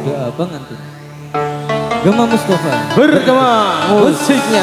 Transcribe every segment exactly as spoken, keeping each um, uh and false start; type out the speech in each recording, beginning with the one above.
juga pengantin. Gema Mustafa bergema musiknya.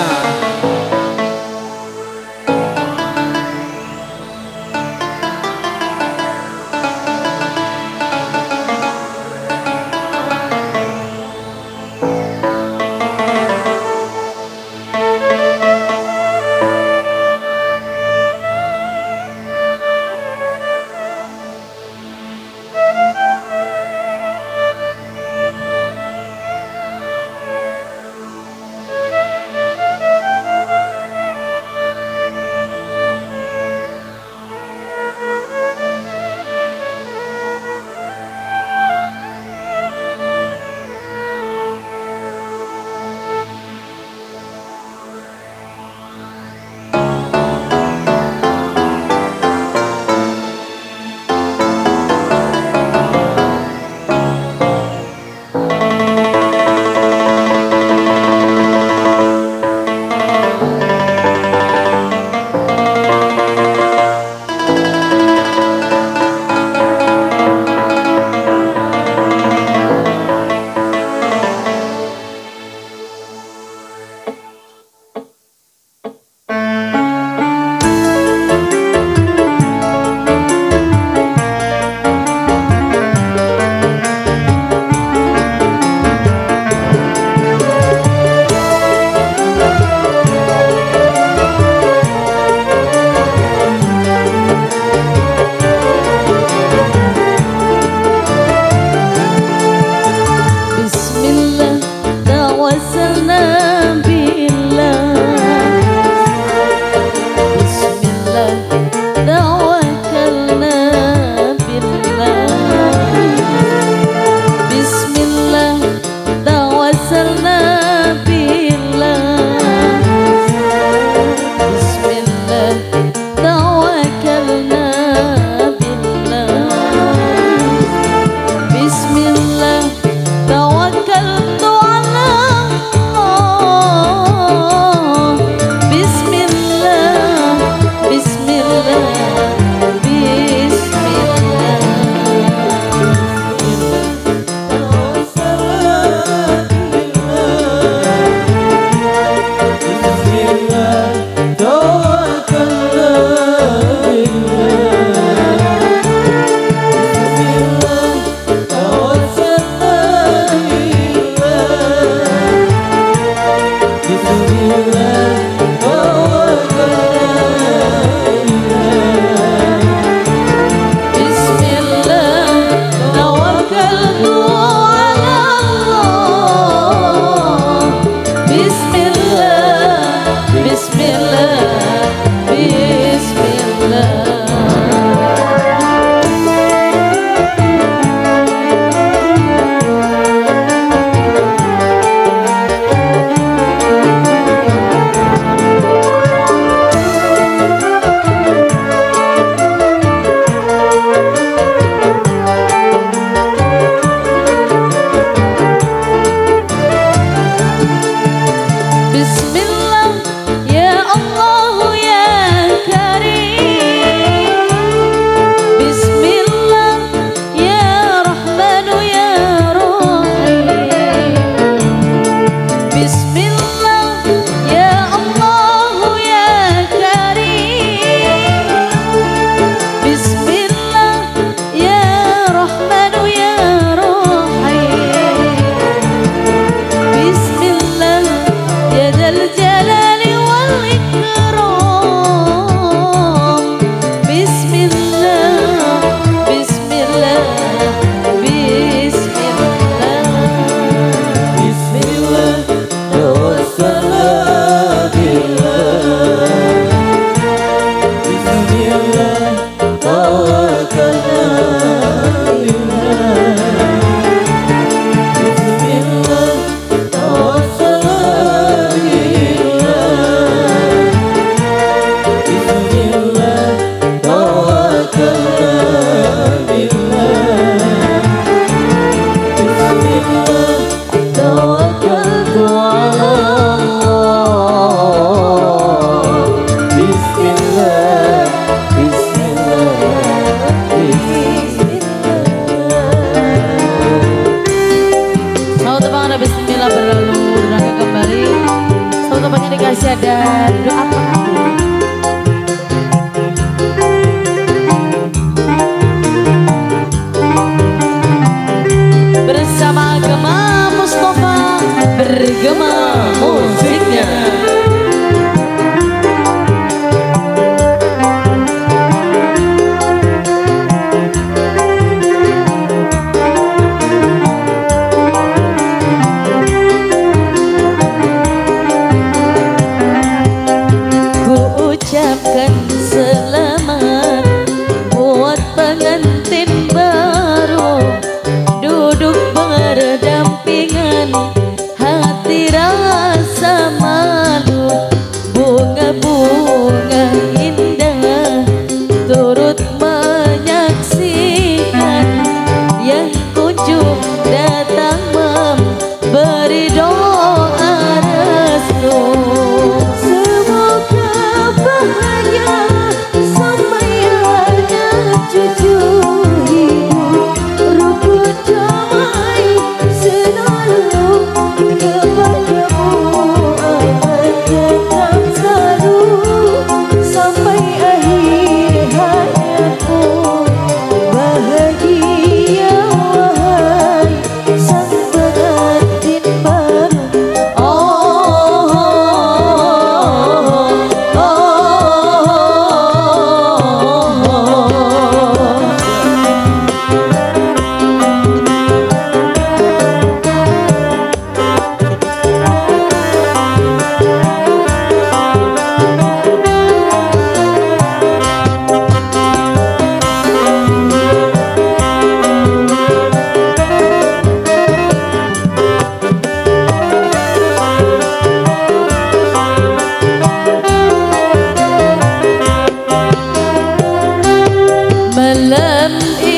ada doa pengantin. Bersama Gema Mustafa, bergema musiknya. Ucapkan selamat buat pengantin baru, duduk berdampingan, hati rasa malu, bunga-bunga indah turut menyaksikan yang kunjung datang memberi doa restu. Malam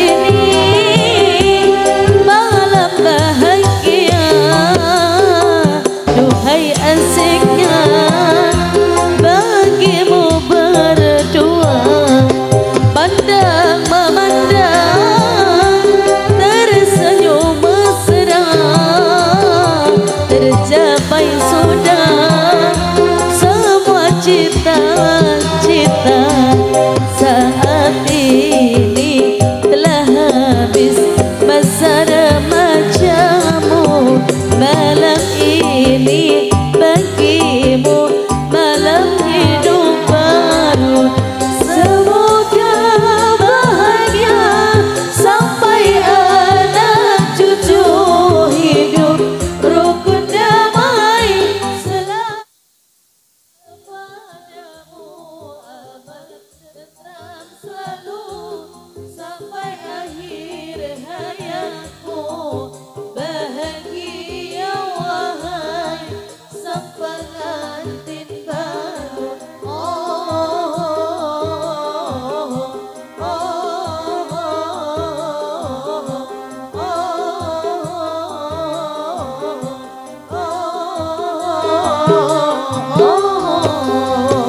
ini malam bahagia, duhai asiknya bagimu berdua. Pandang memandang tersenyum mesra, tercapai sudah semua cita-cita. Saat ini telah habis masa remajamu, malam ini bagimu malam hidup baru. Semoga bahagia sampai anak cucu, hidup rukun damai selalu padamu, aman tentram selalu sampai akhir hayatmu. Bahagia wahai sang pengantin baru. Oh, oh, oh, oh, oh,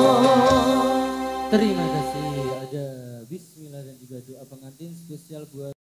oh. Terima kasih. Ada bismillah dan juga doa pengantin spesial buat